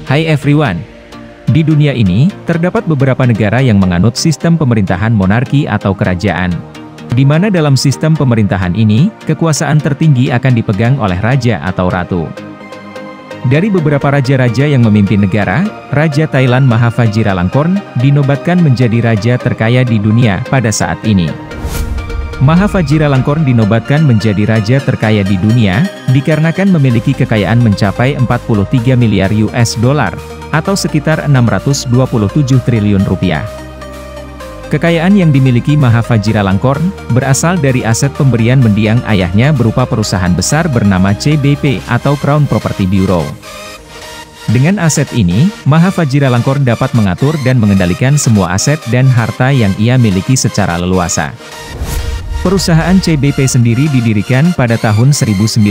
Hai everyone! Di dunia ini, terdapat beberapa negara yang menganut sistem pemerintahan monarki atau kerajaan. Di mana dalam sistem pemerintahan ini, kekuasaan tertinggi akan dipegang oleh raja atau ratu. Dari beberapa raja-raja yang memimpin negara, Raja Thailand Maha Vajiralongkorn dinobatkan menjadi raja terkaya di dunia pada saat ini. Maha Vajiralongkorn dinobatkan menjadi raja terkaya di dunia, dikarenakan memiliki kekayaan mencapai 43 miliar US dollar, atau sekitar 627 triliun rupiah. Kekayaan yang dimiliki Maha Vajiralongkorn, berasal dari aset pemberian mendiang ayahnya berupa perusahaan besar bernama CBP atau Crown Property Bureau. Dengan aset ini, Maha Vajiralongkorn dapat mengatur dan mengendalikan semua aset dan harta yang ia miliki secara leluasa. Perusahaan CBP sendiri didirikan pada tahun 1938,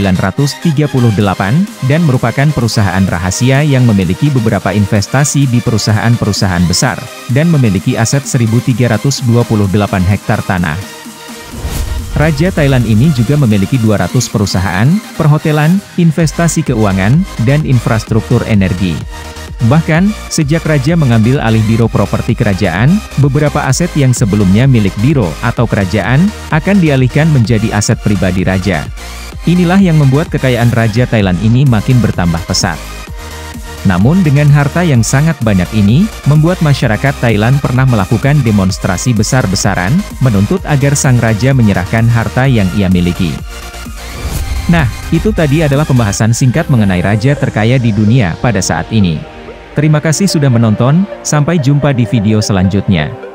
dan merupakan perusahaan rahasia yang memiliki beberapa investasi di perusahaan-perusahaan besar, dan memiliki aset 1.328 hektar tanah. Raja Thailand ini juga memiliki 200 perusahaan, perhotelan, investasi keuangan, dan infrastruktur energi. Bahkan, sejak Raja mengambil alih Biro Properti Kerajaan, beberapa aset yang sebelumnya milik Biro atau Kerajaan, akan dialihkan menjadi aset pribadi Raja. Inilah yang membuat kekayaan Raja Thailand ini makin bertambah pesat. Namun dengan harta yang sangat banyak ini, membuat masyarakat Thailand pernah melakukan demonstrasi besar-besaran, menuntut agar sang Raja menyerahkan harta yang ia miliki. Nah, itu tadi adalah pembahasan singkat mengenai Raja terkaya di dunia pada saat ini. Terima kasih sudah menonton, sampai jumpa di video selanjutnya.